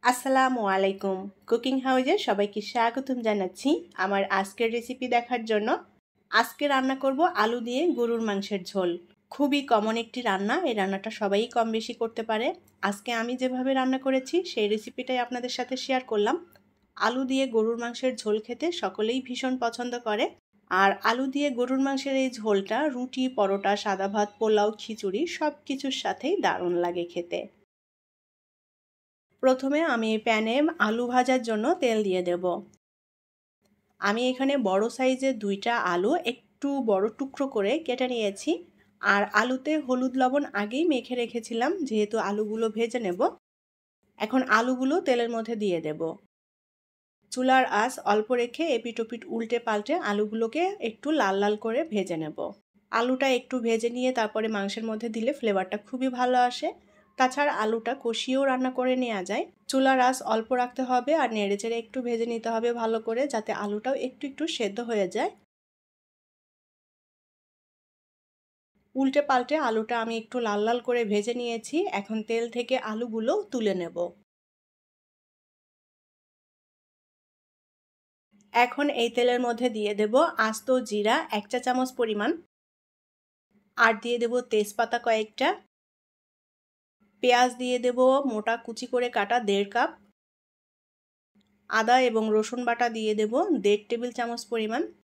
আসসালামু আলাইকুম। কুকিং হাউজে সবাইকে স্বাগতম জানাচ্ছি আমার আজকের রেসিপি দেখার জন্য। আজকে রান্না করব আলু দিয়ে গরুর মাংসের ঝোল। খুবই কমন একটি রান্না, এই রান্নাটা সবাই কম বেশি করতে পারে। আজকে আমি যেভাবে রান্না করেছি সেই রেসিপিটাই আপনাদের সাথে শেয়ার করলাম। আলু দিয়ে গরুর মাংসের ঝোল খেতে সকলেই ভীষণ পছন্দ করে। আর আলু দিয়ে গরুর মাংসের এই ঝোলটা রুটি, পরোটা, সাদা ভাত, পোলাও, খিচুড়ি সব কিছুর সাথেই দারুণ লাগে খেতে। প্রথমে আমি প্যানে আলু ভাজার জন্য তেল দিয়ে দেব। আমি এখানে বড় সাইজের 2টা আলু একটু বড় টুকরো করে কেটে নিয়েছি। আর আলুতে হলুদ লবণ আগেই মেখে রেখেছিলাম, যেহেতু আলুগুলো ভেজে নেব। এখন আলুগুলো তেলের মধ্যে দিয়ে দেব। চুলার আঁচ অল্প রেখে এপিট ওপিট উল্টে পাল্টে আলুগুলোকে একটু লাল লাল করে ভেজে নেব। আলুটা একটু ভেজে নিয়ে তারপরে মাংসের মধ্যে দিলে ফ্লেভারটা খুবই ভালো আসে। তাছাড়া আলুটা কষিয়েও রান্না করে নেওয়া যায়। চুলার আঁচ অল্প রাখতে হবে আর নেড়েচেড়ে একটু ভেজে নিতে হবে ভালো করে, যাতে আলুটাও একটু একটু সেদ্ধ হয়ে যায়। উল্টে পাল্টে আলুটা আমি একটু লাল লাল করে ভেজে নিয়েছি। এখন তেল থেকে আলুগুলো তুলে নেব। এখন এই তেলের মধ্যে দিয়ে দেব আস্ত জিরা 1 চা চামচ পরিমাণ, আর দিয়ে দেব তেজপাতা কয়েকটা, পেঁয়াজ দিয়ে দেব মোটা কুচি করে কাটা 1.5 কাপ, আদা এবং রসুন বাটা দিয়ে দেব 1.5 টেবিল চামচ পরিমাণ।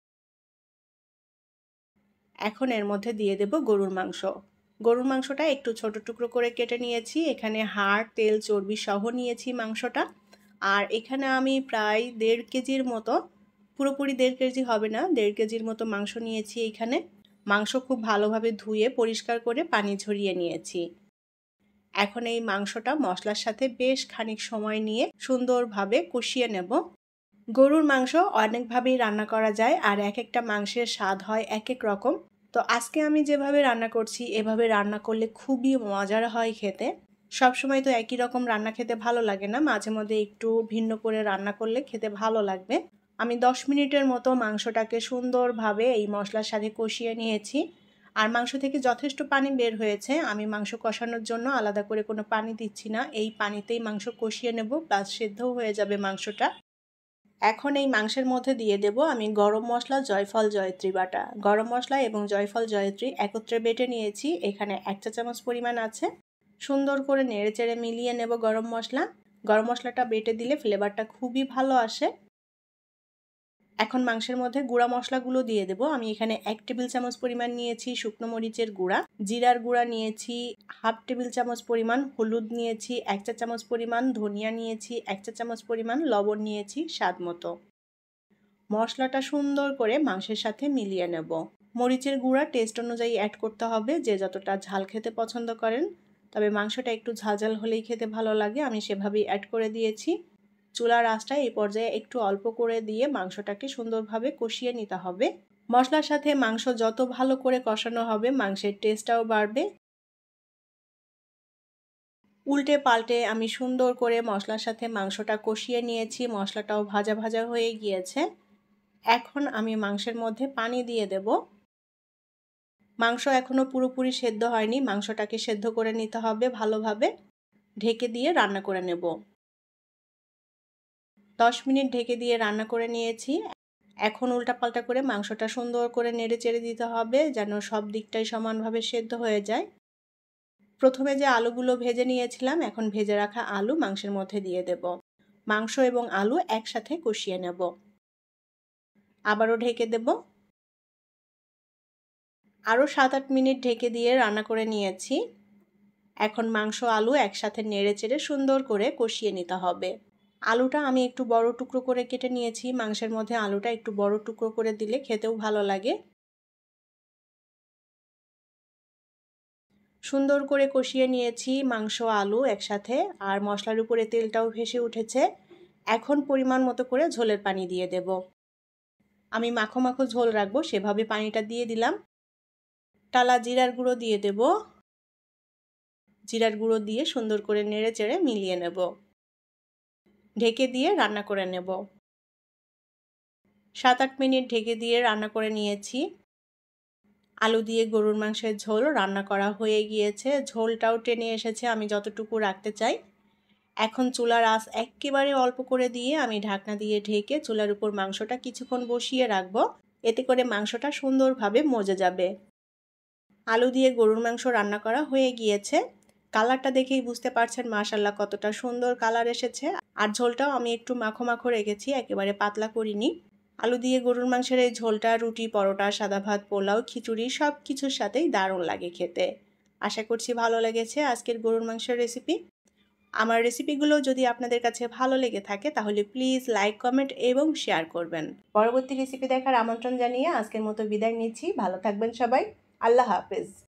এখন এর মধ্যে দিয়ে দেব গরুর মাংস। গরুর মাংসটা একটু ছোট টুকরো করে কেটে নিয়েছি। এখানে হাড়, তেল, চর্বি সহ নিয়েছি মাংসটা। আর এখানে আমি প্রায় 1.5 কেজির মতো, পুরোপুরি 1.5 কেজি হবে না, 1.5 কেজির মতো মাংস নিয়েছি। এইখানে মাংস খুব ভালোভাবে ধুয়ে পরিষ্কার করে পানি ঝরিয়ে নিয়েছি। এখন এই মাংসটা মশলার সাথে বেশ খানিক সময় নিয়ে সুন্দরভাবে কষিয়ে নেব। গরুর মাংস অনেকভাবেই রান্না করা যায় আর এক একটা মাংসের স্বাদ হয় এক এক রকম। তো আজকে আমি যেভাবে রান্না করছি এভাবে রান্না করলে খুবই মজার হয় খেতে। সবসময় তো একই রকম রান্না খেতে ভালো লাগে না, মাঝে মধ্যে একটু ভিন্ন করে রান্না করলে খেতে ভালো লাগবে। আমি 10 মিনিটের মতো মাংসটাকে সুন্দরভাবে এই মশলার সাথে কষিয়ে নিয়েছি। আর মাংস থেকে যথেষ্ট পানি বের হয়েছে। আমি মাংস কষানোর জন্য আলাদা করে কোনো পানি দিচ্ছি না, এই পানিতেই মাংস কষিয়ে নেব, প্লাস সেদ্ধও হয়ে যাবে মাংসটা। এখন এই মাংসের মধ্যে দিয়ে দেব আমি গরম মশলা, জয়ফল, জয়ত্রী বাটা। গরম মশলা এবং জয়ফল, জয়ত্রী একত্রে বেটে নিয়েছি, এখানে 1 চা চামচ পরিমাণ আছে। সুন্দর করে নেড়েচেড়ে মিলিয়ে নেব গরম মশলা। গরম মশলাটা বেটে দিলে ফ্লেভারটা খুবই ভালো আসে। এখন মাংসের মধ্যে গুঁড়া মশলাগুলো দিয়ে দেব। আমি এখানে 1 টেবিল চামচ পরিমাণ নিয়েছি শুকনো মরিচের গুঁড়া, জিরার গুঁড়া নিয়েছি 1/2 টেবিল চামচ পরিমাণ, হলুদ নিয়েছি 1 চা চামচ পরিমাণ, ধনিয়া নিয়েছি 1 চা চামচ পরিমাণ, লবণ নিয়েছি স্বাদ মতো। মশলাটা সুন্দর করে মাংসের সাথে মিলিয়ে নেব। মরিচের গুঁড়া টেস্ট অনুযায়ী অ্যাড করতে হবে, যে যতটা ঝাল খেতে পছন্দ করেন। তবে মাংসটা একটু ঝালঝাল হলেই খেতে ভালো লাগে, আমি সেভাবেই অ্যাড করে দিয়েছি। চুলার আঁচটা এই পর্যায়ে একটু অল্প করে দিয়ে মাংসটাকে সুন্দরভাবে কষিয়ে নিতে হবে। মশলার সাথে মাংস যত ভালো করে কষানো হবে মাংসের টেস্টটাও বাড়বে। উল্টে পাল্টে আমি সুন্দর করে মশলার সাথে মাংসটা কষিয়ে নিয়েছি, মশলাটাও ভাজা ভাজা হয়ে গিয়েছে। এখন আমি মাংসের মধ্যে পানি দিয়ে দেব। মাংস এখনো পুরোপুরি সেদ্ধ হয়নি, মাংসটাকে সেদ্ধ করে নিতে হবে ভালোভাবে। ঢেকে দিয়ে রান্না করে নেব। 10 মিনিট ঢেকে দিয়ে রান্না করে নিয়েছি। এখন উল্টাপাল্টা করে মাংসটা সুন্দর করে নেড়ে চেড়ে দিতে হবে, যেন সব দিকটাই সমানভাবে সেদ্ধ হয়ে যায়। প্রথমে যে আলুগুলো ভেজে নিয়েছিলাম, এখন ভেজে রাখা আলু মাংসের মধ্যে দিয়ে দেব। মাংস এবং আলু একসাথে কষিয়ে নেব। আবারও ঢেকে দেব। আরও 7-8 মিনিট ঢেকে দিয়ে রান্না করে নিয়েছি। এখন মাংস আলু একসাথে নেড়ে চেড়ে সুন্দর করে কষিয়ে নিতে হবে। আলুটা আমি একটু বড় টুকরো করে কেটে নিয়েছি, মাংসের মধ্যে আলুটা একটু বড় টুকরো করে দিলে খেতেও ভালো লাগে। সুন্দর করে কষিয়ে নিয়েছি মাংস আলু একসাথে, আর মশলার উপরে তেলটাও ভেসে উঠেছে। এখন পরিমাণ মতো করে ঝোলের পানি দিয়ে দেব। আমি মাখো মাখো ঝোল রাখবো সেভাবে পানিটা দিয়ে দিলাম। টালা জিরার গুঁড়ো দিয়ে দেব। জিরার গুঁড়ো দিয়ে সুন্দর করে নেড়ে চেড়ে মিলিয়ে নেব। ঢেকে দিয়ে রান্না করে নেব। 7-8 মিনিট ঢেকে দিয়ে রান্না করে নিয়েছি। আলু দিয়ে গরুর মাংসের ঝোল রান্না করা হয়ে গিয়েছে, ঝোলটাও টেনে এসেছে আমি যতটুকু রাখতে চাই। এখন চুলার আঁচ একেবারে অল্প করে দিয়ে আমি ঢাকনা দিয়ে ঢেকে চুলার উপর মাংসটা কিছুক্ষণ বসিয়ে রাখবো। এতে করে মাংসটা সুন্দরভাবে মজে যাবে। আলু দিয়ে গরুর মাংস রান্না করা হয়ে গিয়েছে। কালারটা দেখেই বুঝতে পারছেন মাশাআল্লাহ কতটা সুন্দর কালার এসেছে। আর ঝোলটাও আমি একটু মাখো মাখো রেখেছি, একেবারে পাতলা করিনি। আলু দিয়ে গরুর মাংসের এই ঝোলটা রুটি, পরোটা, সাদা ভাত, পোলাও, খিচুড়ি সব কিছুর সাথেই দারুণ লাগে খেতে। আশা করছি ভালো লেগেছে আজকের গরুর মাংসের রেসিপি। আমার রেসিপিগুলো যদি আপনাদের কাছে ভালো লেগে থাকে তাহলে প্লিজ লাইক, কমেন্ট এবং শেয়ার করবেন। পরবর্তী রেসিপি দেখার আমন্ত্রণ জানিয়ে আজকের মতো বিদায় নিচ্ছি। ভালো থাকবেন সবাই। আল্লাহ হাফেজ।